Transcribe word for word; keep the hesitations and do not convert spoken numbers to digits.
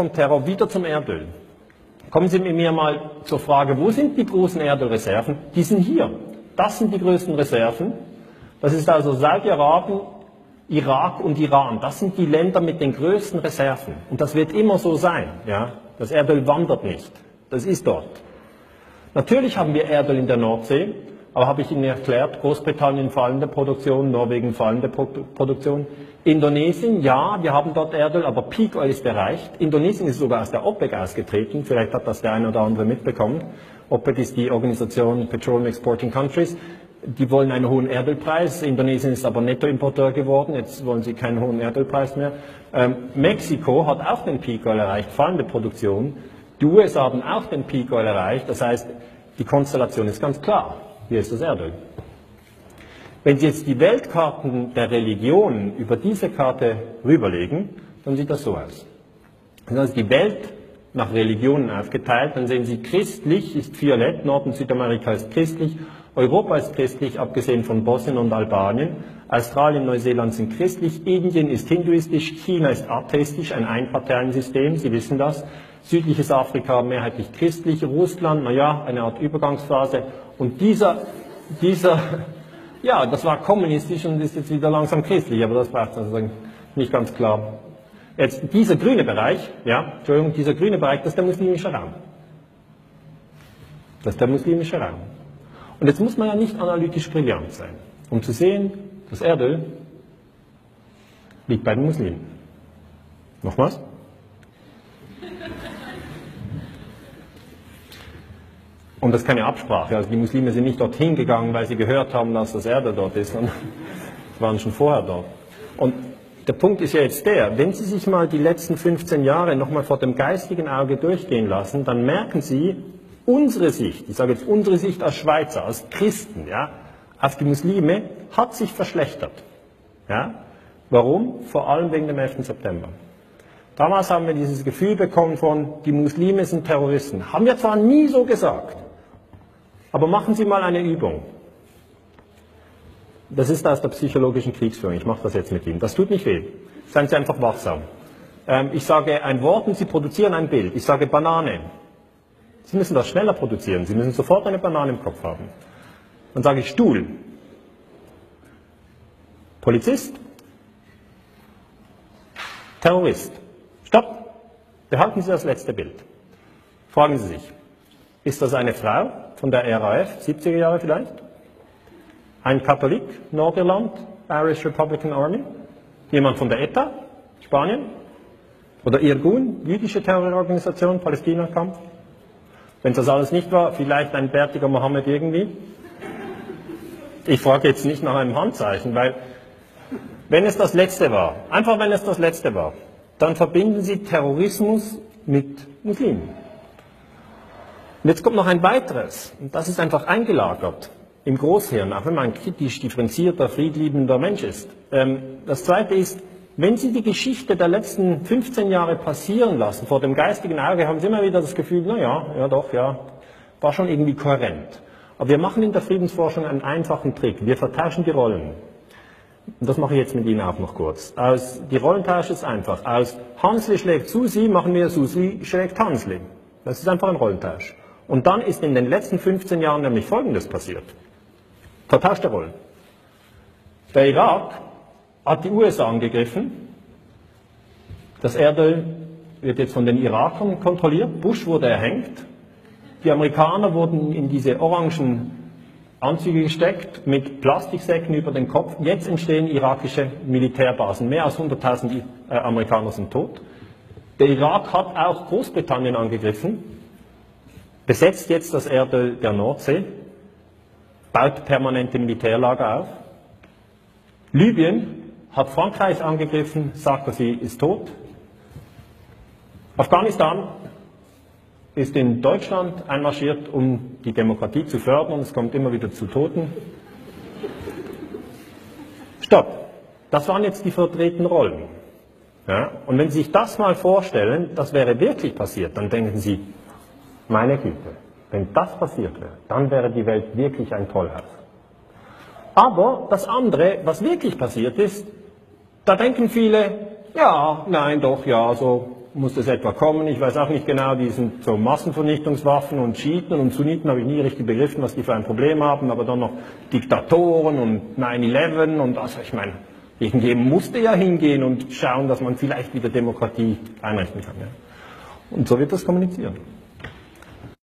vom Terror wieder zum Erdöl. Kommen Sie mit mir mal zur Frage, wo sind die großen Erdölreserven? Die sind hier. Das sind die größten Reserven. Das ist also Saudi-Arabien, Irak und Iran. Das sind die Länder mit den größten Reserven. Und das wird immer so sein. Ja? Das Erdöl wandert nicht. Das ist dort. Natürlich haben wir Erdöl in der Nordsee, aber habe ich Ihnen erklärt, Großbritannien fallende Produktion, Norwegen fallende Pro Produktion. Indonesien, ja, wir haben dort Erdöl, aber Peak Oil ist erreicht. Indonesien ist sogar aus der OPEC ausgetreten, vielleicht hat das der eine oder andere mitbekommen. OPEC ist die Organisation Petroleum Exporting Countries. Die wollen einen hohen Erdölpreis, Indonesien ist aber Nettoimporteur geworden, jetzt wollen sie keinen hohen Erdölpreis mehr. Ähm, Mexiko hat auch den Peak Oil erreicht, fallende Produktion. Die U S A haben auch den Peak Oil erreicht, das heißt, die Konstellation ist ganz klar. Hier ist das Erdöl. Wenn Sie jetzt die Weltkarten der Religionen über diese Karte rüberlegen, dann sieht das so aus. Dann ist die Welt nach Religionen aufgeteilt, dann sehen Sie, christlich ist violett, Nord- und Südamerika ist christlich, Europa ist christlich, abgesehen von Bosnien und Albanien, Australien, Neuseeland sind christlich, Indien ist hinduistisch, China ist atheistisch, ein Einparteiensystem, Sie wissen das, südliches Afrika mehrheitlich christlich, Russland, naja, eine Art Übergangsphase, und dieser, dieser, ja, das war kommunistisch und ist jetzt wieder langsam christlich, aber das braucht also nicht ganz klar. Jetzt dieser grüne Bereich, ja, Entschuldigung, dieser grüne Bereich, das ist der muslimische Raum. Das ist der muslimische Raum. Und jetzt muss man ja nicht analytisch brillant sein, um zu sehen, das Erdöl liegt bei den Muslimen. Nochmals? Und das ist keine Absprache, also die Muslime sind nicht dorthin gegangen, weil sie gehört haben, dass das Erdöl dort ist, sondern sie waren schon vorher dort. Und der Punkt ist ja jetzt der, wenn Sie sich mal die letzten fünfzehn Jahre nochmal vor dem geistigen Auge durchgehen lassen, dann merken Sie, unsere Sicht, ich sage jetzt unsere Sicht als Schweizer, als Christen, ja, auf die Muslime hat sich verschlechtert. Ja? Warum? Vor allem wegen dem elften September. Damals haben wir dieses Gefühl bekommen von, die Muslime sind Terroristen. Haben wir zwar nie so gesagt, aber machen Sie mal eine Übung. Das ist aus der psychologischen Kriegsführung. Ich mache das jetzt mit Ihnen. Das tut nicht weh. Seien Sie einfach wachsam. Ähm, ich sage ein Wort und Sie produzieren ein Bild. Ich sage Banane. Sie müssen das schneller produzieren. Sie müssen sofort eine Banane im Kopf haben. Dann sage ich Stuhl. Polizist. Terrorist. Stopp. Behalten Sie das letzte Bild. Fragen Sie sich, ist das eine Frau von der R A F, siebziger Jahre vielleicht? Ein Katholik, Nordirland, Irish Republican Army? Jemand von der E T A, Spanien? Oder Irgun, jüdische Terrororganisation, Palästina-Kampf? Wenn das alles nicht war, vielleicht ein bärtiger Mohammed irgendwie? Ich frage jetzt nicht nach einem Handzeichen, weil wenn es das Letzte war, einfach wenn es das Letzte war, dann verbinden Sie Terrorismus mit Muslimen. Und jetzt kommt noch ein weiteres, und das ist einfach eingelagert im Großhirn, auch wenn man ein kritisch differenzierter, friedliebender Mensch ist. Ähm, das Zweite ist, wenn Sie die Geschichte der letzten fünfzehn Jahre passieren lassen, vor dem geistigen Auge, haben Sie immer wieder das Gefühl, na ja, ja doch, ja, war schon irgendwie kohärent. Aber wir machen in der Friedensforschung einen einfachen Trick, wir vertauschen die Rollen. Und das mache ich jetzt mit Ihnen auch noch kurz. Aus, die Rollentausch ist einfach. Aus Hansli schlägt Susi, machen wir Susi schlägt Hansli. Das ist einfach ein Rollentausch. Und dann ist in den letzten fünfzehn Jahren nämlich Folgendes passiert. Vertauschte Rollen. Der Irak hat die U S A angegriffen. Das Erdöl wird jetzt von den Irakern kontrolliert. Bush wurde erhängt. Die Amerikaner wurden in diese orangen Anzüge gesteckt, mit Plastiksäcken über den Kopf. Jetzt entstehen irakische Militärbasen. Mehr als hunderttausend äh, Amerikaner sind tot. Der Irak hat auch Großbritannien angegriffen, besetzt jetzt das Erdöl der Nordsee, baut permanente Militärlager auf. Libyen hat Frankreich angegriffen, Sarkozy ist tot. Afghanistan ist in Deutschland einmarschiert, um die Demokratie zu fördern. Es kommt immer wieder zu Toten. Stopp. Das waren jetzt die verdrehten Rollen. Ja? Und wenn Sie sich das mal vorstellen, das wäre wirklich passiert, dann denken Sie, meine Güte, wenn das passiert wäre, dann wäre die Welt wirklich ein Tollhaus. Aber das andere, was wirklich passiert ist, da denken viele, ja, nein, doch, ja, so muss das etwa kommen? Ich weiß auch nicht genau, die sind so Massenvernichtungswaffen und Schiiten und Sunniten, habe ich nie richtig begriffen, was die für ein Problem haben, aber dann noch Diktatoren und nine eleven und also ich meine, irgendjemand musste ja hingehen und schauen, dass man vielleicht wieder Demokratie einrichten kann. Ja. Und so wird das kommunizieren.